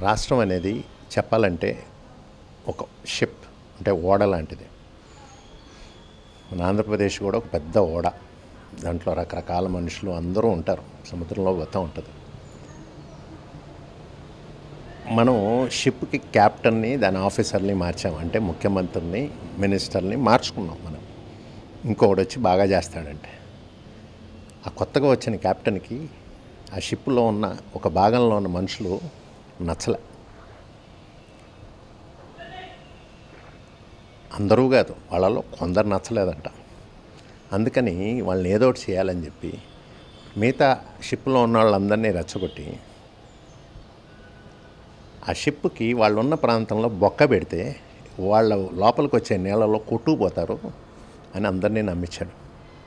రాష్ట్రం అనేది చెప్పాలంటే ఒక షిప్ అంటే ఓడ లాంటిది. మన ఆంధ్రప్రదేశ్ కూడా ఒక పెద్ద ఓడ. దాంట్లో రకరకాల మనుషులు అందరూ ఉంటారు. సముద్రంలో పోతూ ఉంటుంది. మనం షిప్కి క్యాప్టెన్ని, దాని ఆఫీసర్ని మార్చాం. అంటే ముఖ్యమంత్రిని, మినిస్టర్ని మార్చుకున్నాం మనం. ఇంకొకటి వచ్చి బాగా చేస్తాడంటే ఆ కొత్తగా వచ్చిన క్యాప్టెన్కి ఆ షిప్లో ఉన్న ఒక భాగంలో ఉన్న మనుషులు నచ్చలే. అందరూ కాదు, వాళ్ళలో కొందరు నచ్చలేదంట. అందుకని వాళ్ళని ఏదో ఒకటి చేయాలని చెప్పి మిగతా షిప్లో ఉన్న వాళ్ళందరినీ రెచ్చగొట్టి ఆ షిప్కి వాళ్ళు ఉన్న ప్రాంతంలో బొక్క పెడితే వాళ్ళ లోపలికి వచ్చే నీళ్ళలో కొట్టుకుపోతారు అని అందరినీ నమ్మించాడు.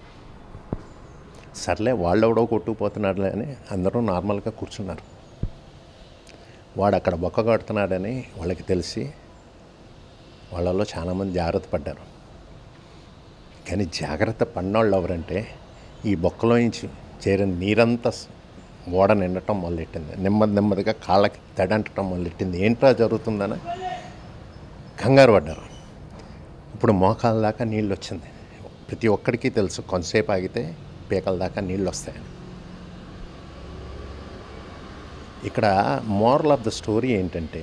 సర్లే, వాళ్ళెవడో కొట్టుకుపోతున్నాడులే అని అందరూ నార్మల్గా కూర్చున్నారు. వాడు అక్కడ బొక్క కొడుతున్నాడని వాళ్ళకి తెలిసి వాళ్ళలో చాలామంది జాగ్రత్త పడ్డారు. కానీ జాగ్రత్త పడినోళ్ళు ఎవరంటే ఈ బొక్కలో నుంచి చేరిన నీరంతా ఓడ నిండటం మొదలెట్టింది. నెమ్మదిగా కాళ్ళకి తడంటటం మొదలెట్టింది. ఏంట్రా జరుగుతుందని కంగారు పడ్డారు. ఇప్పుడు మోకాళ్ళ దాకా నీళ్ళు వచ్చింది. ప్రతి ఒక్కడికి తెలుసు కొంతసేపు ఆగితే పీకల దాకా నీళ్ళు వస్తాయని. ఇక్కడ మోరల్ ఆఫ్ ద స్టోరీ ఏంటంటే,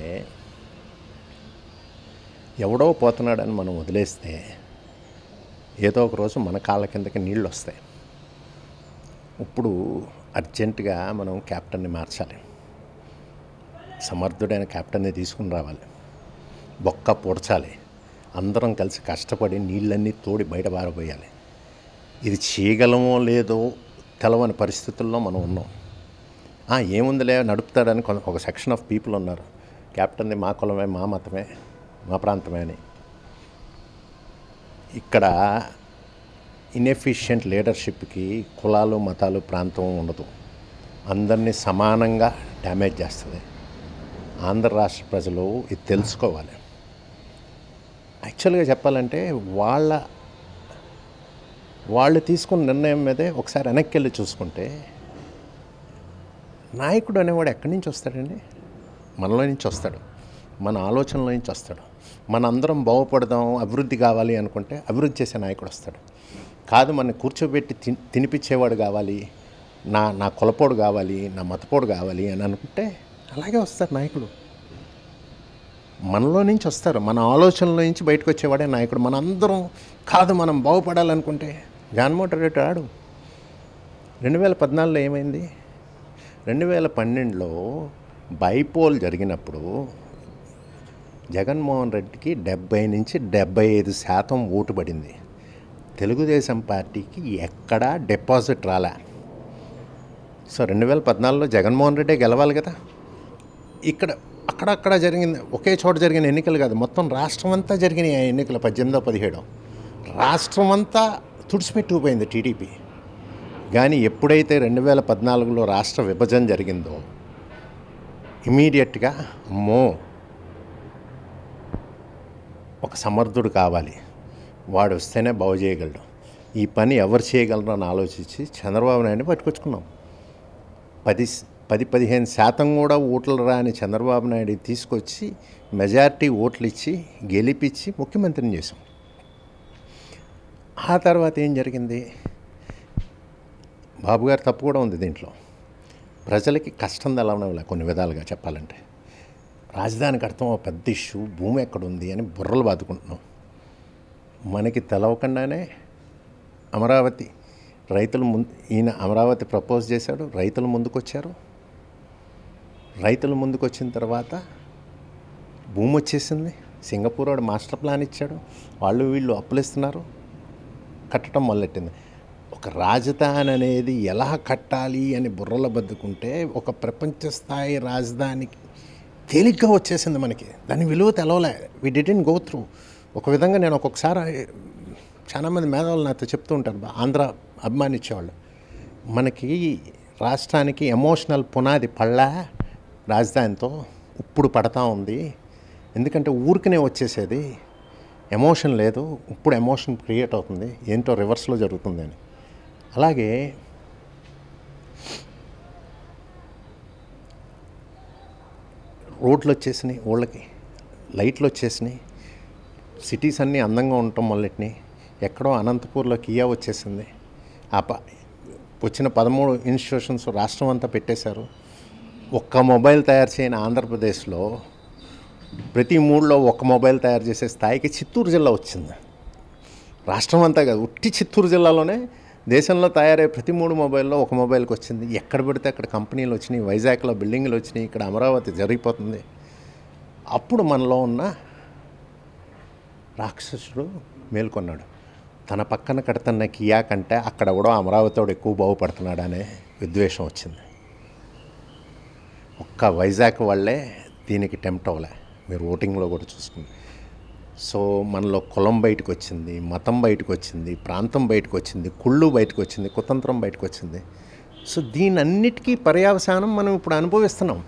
ఎవడో పోతున్నాడని మనం వదిలేస్తే ఏదో ఒక రోజు మన కాళ్ళ కిందకి నీళ్ళు వస్తాయి. ఇప్పుడు అర్జెంటుగా మనం క్యాప్టెన్ని మార్చాలి. సమర్థుడైన క్యాప్టెన్ని తీసుకుని రావాలి. బొక్క పొడచాలి. అందరం కలిసి కష్టపడి నీళ్ళన్నీ తోడి బయట పారబోయాలి. ఇది చేయగలమో లేదో తెలవని పరిస్థితుల్లో మనం ఉన్నాం. ఏముందిలే నడుపుతాడని ఒక సెక్షన్ ఆఫ్ పీపుల్ ఉన్నారు. క్యాప్టెన్ని మా కులమే, మా మతమే, మా ప్రాంతమే అని. ఇక్కడ ఇన్ఎఫిషియెంట్ లీడర్షిప్కి కులాలు, మతాలు, ప్రాంతం ఉండదు. అందరినీ సమానంగా డ్యామేజ్ చేస్తుంది. ఆంధ్ర రాష్ట్ర ప్రజలు ఇది తెలుసుకోవాలి. యాక్చువల్గా చెప్పాలంటే వాళ్ళు తీసుకున్న నిర్ణయం మీదే ఒకసారి వెనక్కి వెళ్ళి చూసుకుంటే, నాయకుడు అనేవాడు ఎక్కడి నుంచి వస్తాడండి? మనలో నుంచి వస్తాడు. మన ఆలోచనలో నుంచి వస్తాడు. మనందరం బాగుపడదాం, అభివృద్ధి కావాలి అనుకుంటే అభివృద్ధి చేసే నాయకుడు వస్తాడు. కాదు, మన కూర్చోబెట్టి తినిపించేవాడు కావాలి, నా కులపోడు కావాలి, నా మతపోడు కావాలి అని అనుకుంటే అలాగే వస్తారు నాయకుడు. మనలో నుంచి వస్తారు. మన ఆలోచనలో నుంచి బయటకు వచ్చేవాడే నాయకుడు. మనందరం కాదు, మనం బాగుపడాలనుకుంటే జగన్మోహన్ రెడ్డి రాడు. 2014లో ఏమైంది? 2012లో బైపోల్ జరిగినప్పుడు జగన్మోహన్ రెడ్డికి 70 నుంచి 75% ఓటు పడింది. తెలుగుదేశం పార్టీకి ఎక్కడా డిపాజిట్ రాలే. సో 2014లో జగన్మోహన్ రెడ్డే గెలవాలి కదా. ఇక్కడ అక్కడక్కడ జరిగింది, ఒకే చోట జరిగిన ఎన్నికలు కాదు, మొత్తం రాష్ట్రం అంతా జరిగినాయి ఆ ఎన్నికలు. 18, 17 రాష్ట్రం అంతా తుడిచిపెట్టుకుపోయింది టీడీపీ. కానీ ఎప్పుడైతే 2014లో రాష్ట్ర విభజన జరిగిందో ఇమీడియట్గా అమ్మో, ఒక సమర్థుడు కావాలి, వాడు వస్తేనే బాగు చేయగలడు, ఈ పని ఎవరు చేయగలరు అని ఆలోచించి చంద్రబాబు నాయుడిని పట్టుకొచ్చుకున్నాం. 10-15% కూడా ఓట్లు రాని చంద్రబాబు నాయుడు తీసుకొచ్చి మెజారిటీ ఓట్లు ఇచ్చి గెలిపించి ముఖ్యమంత్రిని చేశాం. ఆ తర్వాత ఏం జరిగింది? బాబు గారు తప్పు కూడా ఉంది దీంట్లో. ప్రజలకి కష్టం తెలవడం కొన్ని విధాలుగా చెప్పాలంటే. రాజధానికి అర్థం ఒక పెద్ద ఇష్యూ, భూమి ఎక్కడుంది అని బుర్రలు బాదుకుంటున్నాం. మనకి తెలవకుండానే అమరావతి ఈయన అమరావతి ప్రపోజ్ చేశాడు, రైతులు ముందుకొచ్చారు. రైతులు ముందుకు వచ్చిన తర్వాత భూమి వచ్చేసింది. సింగపూర్ వాడు మాస్టర్ ప్లాన్ ఇచ్చాడు, వీళ్ళు అప్పులు ఇస్తున్నారు, కట్టడం మొదలెట్టింది. ఒక రాజధాని అనేది ఎలా కట్టాలి అని బుర్రలు బద్దుకుంటే ఒక ప్రపంచ స్థాయి రాజధానికి తేలిగ్గా వచ్చేసింది మనకి. దాని విలువ తెలవలే. We didn't go through. ఒక విధంగా నేను ఒక్కొక్కసారి చాలామంది మేధావులు నాతో చెప్తూ ఉంటారు, ఆంధ్ర అభిమానించేవాళ్ళు, మనకి రాష్ట్రానికి ఎమోషనల్ పునాది పళ్ళా రాజధానితో ఇప్పుడు పడతా ఉంది. ఎందుకంటే ఊరికనే వచ్చేసేది, ఎమోషన్ లేదు. ఇప్పుడు ఎమోషన్ క్రియేట్ అవుతుంది, ఏంటో రివర్స్లో జరుగుతుంది అని. అలాగే రోడ్లు వచ్చేసినాయి, ఊళ్ళకి లైట్లు వచ్చేసినాయి, సిటీస్ అన్నీ అందంగా ఉండటం మొదలెట్టినాయి. ఎక్కడో అనంతపూర్లో కియా వచ్చేసింది. వచ్చిన 13 ఇన్స్టిట్యూషన్స్ రాష్ట్రం అంతా పెట్టేశారు. ఒక్క మొబైల్ తయారు చేయని ఆంధ్రప్రదేశ్లో ప్రతి 3లో ఒక్క మొబైల్ తయారు చేసే స్థాయికి చిత్తూరు జిల్లా వచ్చింది. రాష్ట్రం అంతా కాదు, ఉట్టి చిత్తూరు జిల్లాలోనే దేశంలో తయారయ్యే ప్రతి 3 మొబైల్లో ఒక మొబైల్కి వచ్చింది. ఎక్కడ పడితే అక్కడ కంపెనీలు వచ్చినాయి, వైజాగ్లో బిల్డింగ్లు వచ్చినాయి, ఇక్కడ అమరావతి జరిగిపోతుంది. అప్పుడు మనలో ఉన్న రాక్షసుడు మేల్కొన్నాడు. తన పక్కన కడుతున్న కియా కంటే అక్కడ కూడా అమరావతివాడు ఎక్కువ బాగుపడుతున్నాడు అనే విద్వేషం వచ్చింది. ఒక్క వైజాగ్ వాళ్ళే దీనికి టెంప్ట్ అవ్వలే. మీరు ఓటింగ్లో కూడా చూసుకుంది. సో మనలో కులం బయటకు వచ్చింది, మతం బయటకు వచ్చింది, ప్రాంతం బయటకు వచ్చింది, కుళ్ళు బయటకు వచ్చింది, కుతంత్రం బయటకు వచ్చింది. సో దీని అన్నిటికీ పర్యవసానం మనం ఇప్పుడు అనుభవిస్తున్నాం.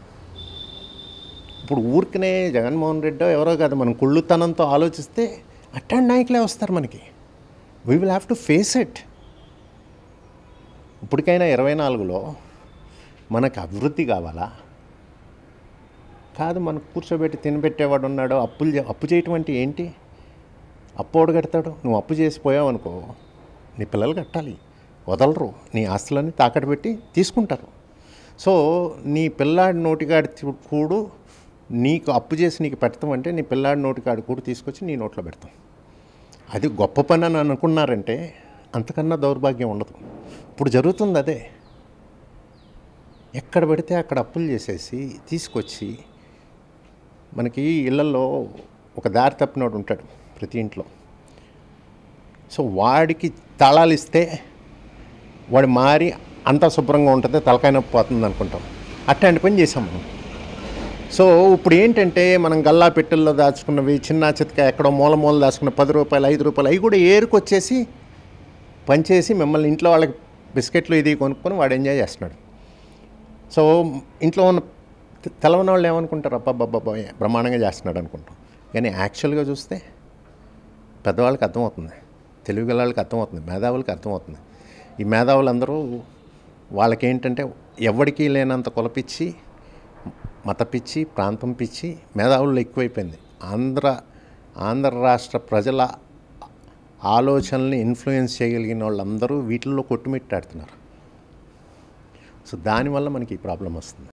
ఇప్పుడు ఊరికనే జగన్మోహన్ రెడ్డి ఎవరో కాదు, మనం కుళ్ళుతనంతో ఆలోచిస్తే అట్లాంటి నాయకులే వస్తారు మనకి. We will have to face it. ఇప్పటికైనా 24లో మనకు అభివృద్ధి కావాలా? కాదు, మనకు కూర్చోబెట్టి తినబెట్టేవాడు ఉన్నాడు. అప్పు చేయటం అంటే ఏంటి? అప్పోడు కడతాడు. నువ్వు అప్పు చేసిపోయావు అనుకో, నీ పిల్లలు కట్టాలి, వదలరు. నీ ఆస్తులన్నీ తాకట్టు పెట్టి తీసుకుంటారు. సో నీ పిల్లాడి నోటికాడి కూడు నీకు అప్పు చేసి నీకు పెడతాం అంటే నీ పిల్లాడి నోటికాడి కూడు తీసుకొచ్చి నీ నోట్లో పెడతాం. అది గొప్ప పని అని అనుకున్నారంటే అంతకన్నా దౌర్భాగ్యం ఉండదు. ఇప్పుడు జరుగుతుంది అదే. ఎక్కడ పడితే అక్కడ అప్పులు చేసేసి తీసుకొచ్చి మనకి ఇళ్లలో ఒక దారి తప్పినోడు ఉంటాడు ప్రతి ఇంట్లో. సో వాడికి తాళాలు ఇస్తే వాడు మారి అంతా శుభ్రంగా ఉంటుంది, తలకాయ నొప్పి పోతుంది అనుకుంటాం. అట్లాంటి పని చేసాం మనం. సో ఇప్పుడు ఏంటంటే మనం గల్లా పెట్టెల్లో దాచుకున్నవి, చిన్న చితక ఎక్కడో మూల దాచుకున్న 10 రూపాయలు 5 రూపాయలు అవి కూడా ఏరుకొచ్చేసి పనిచేసి మిమ్మల్ని ఇంట్లో వాళ్ళకి బిస్కెట్లు ఇది కొనుక్కొని వాడు ఎంజాయ్ చేస్తున్నాడు. సో ఇంట్లో ఉన్న తెలవని వాళ్ళు ఏమనుకుంటారు, అబ్బాబ్బాబ్బా బ్రహ్మాండంగా చేస్తున్నాడు అనుకుంటాం. కానీ యాక్చువల్గా చూస్తే పెద్దవాళ్ళకి అర్థమవుతుంది, తెలుగు వాళ్ళకి అర్థమవుతుంది, మేధావులకి అర్థమవుతుంది. ఈ మేధావులందరూ వాళ్ళకేంటంటే ఎవరికి లేనంత కొలపిచ్చి, మత పిచ్చి, ప్రాంతం పిచ్చి మేధావుల్లో ఎక్కువైపోయింది. ఆంధ్ర రాష్ట్ర ప్రజల ఆలోచనల్ని ఇన్ఫ్లుయెన్స్ చేయగలిగిన వాళ్ళందరూ వీటిల్లో కొట్టుమిట్టాడుతున్నారు. సో దానివల్ల మనకి ఈ ప్రాబ్లం వస్తుంది.